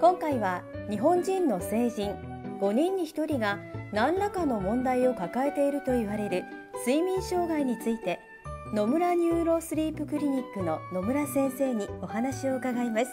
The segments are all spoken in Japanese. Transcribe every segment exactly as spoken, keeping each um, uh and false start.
今回は日本人の成人ごにんにひとりが何らかの問題を抱えていると言われる睡眠障害について、野村ニューロスリープクリニックの野村先生にお話を伺います。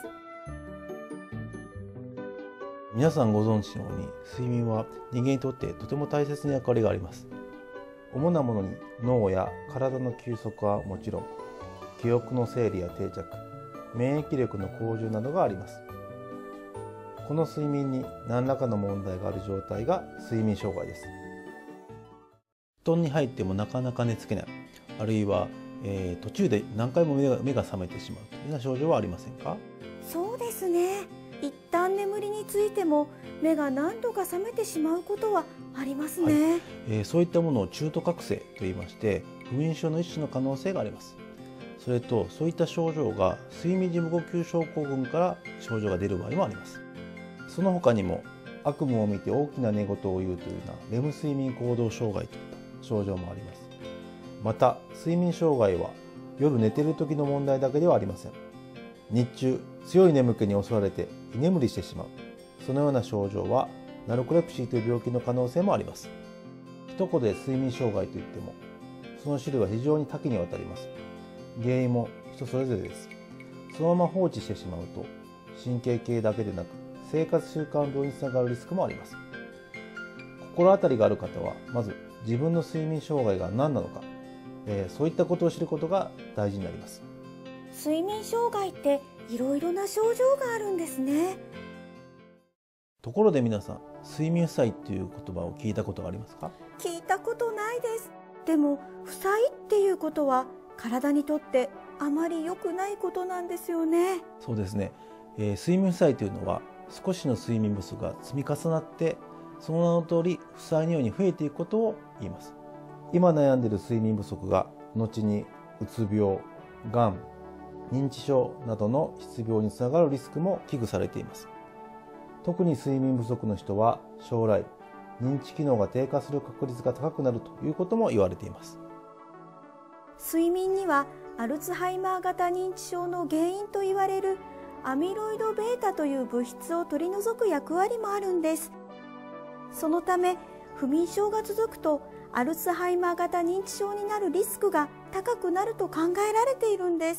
皆さんご存知のように、睡眠は人間にとってとても大切な役割があります。主なものに脳や体の休息はもちろん、記憶の整理や定着、免疫力の向上などがあります。この睡眠に何らかの問題がある状態が睡眠障害です。布団に入ってもなかなか寝つけない、あるいは、えー、途中で何回も目が、目が覚めてしまうというような症状はありませんか？ そうですね。一旦眠りについても目が何度か覚めてしまうことはありますね。 はい、えー、そういったものを中途覚醒といいまして、不眠症の一種の可能性があります。それと、そういった症状が睡眠時無呼吸症候群から症状が出る場合もあります。その他にも、悪夢を見て大きな寝言を言うというようなレム睡眠行動障害といった症状もあります。また、睡眠障害は夜寝ている時の問題だけではありません。日中、強い眠気に襲われて居眠りしてしまう、そのような症状はナルコレプシーという病気の可能性もあります。一言で睡眠障害といっても、その種類は非常に多岐にわたります。原因も人それぞれです。そのまま放置してしまうと、神経系だけでなく生活習慣病につながるリスクもあります。心当たりがある方は、まず自分の睡眠障害が何なのか、えー、そういったことを知ることが大事になります。 睡眠障害っていろいろな症状があるんですね。 ところで皆さん、睡眠負債っていう言葉を聞いたことがありますか？ 聞いたことないです。でも負債っていうことは体にとってあまり良くないことなんですよね。 そうですね、えー、睡眠負債というのは、少しの睡眠不足が積み重なって、その名の通り負債のように増えていくことを言います。今悩んでいる睡眠不足が後にうつ病、がん、認知症などの失病につながるリスクも危惧されています。特に睡眠不足の人は将来認知機能が低下する確率が高くなるということも言われています。 睡眠にはアルツハイマー型認知症の原因と言われるアミロイド β という物質を取り除く役割もあるんです。そのため不眠症が続くとアルツハイマー型認知症になるリスクが高くなると考えられているんです。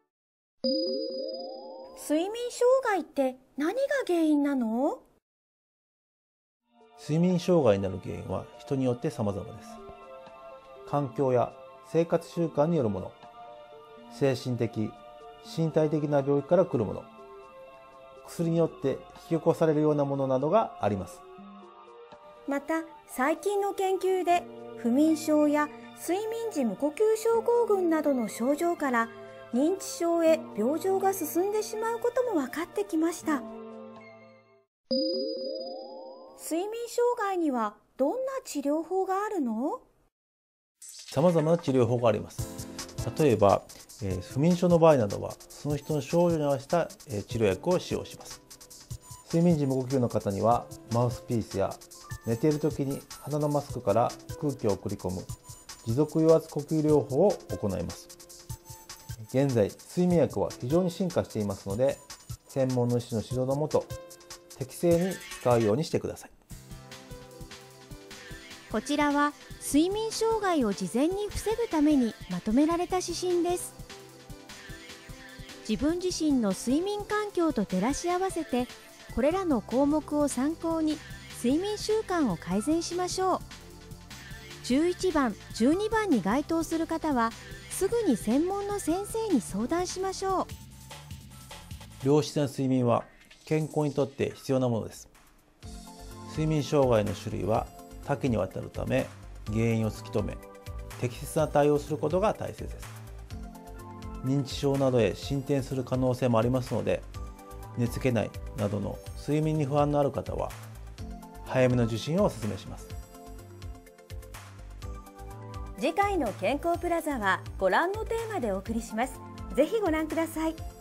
睡眠障害って何が原因なの？ 睡眠障害になる原因は人によって様々です。環境や生活習慣によるもの、精神的、身体的な病気から来るもの、薬によって引き起こされるようなものなどがあります。 また最近の研究で不眠症や睡眠時無呼吸症候群などの症状から認知症へ病状が進んでしまうことも分かってきました。睡眠障害にはどんな治療法があるの？ 様々な治療法があります。例えば、えー、不眠症の場合などは、その人の症状に合わせた、えー、治療薬を使用します。睡眠時無呼吸の方には、マウスピースや寝ている時に鼻のマスクから空気を送り込む持続揚圧呼吸療法を行います。現在、睡眠薬は非常に進化していますので、専門の医師の指導のもと、適正に使うようにしてください。 こちらは睡眠障害を事前に防ぐためにまとめられた指針です。自分自身の睡眠環境と照らし合わせて、これらの項目を参考に睡眠習慣を改善しましょう。じゅういちばん、じゅうにばんに該当する方はすぐに専門の先生に相談しましょう。 良質な睡眠は健康にとって必要なものです。睡眠障害の種類は多岐にわたるため、原因を突き止め、適切な対応をすることが大切です。認知症などへ進展する可能性もありますので、寝つけないなどの睡眠に不安のある方は、早めの受診をお勧めします。 次回の健康プラザはご覧のテーマでお送りします。ぜひご覧ください。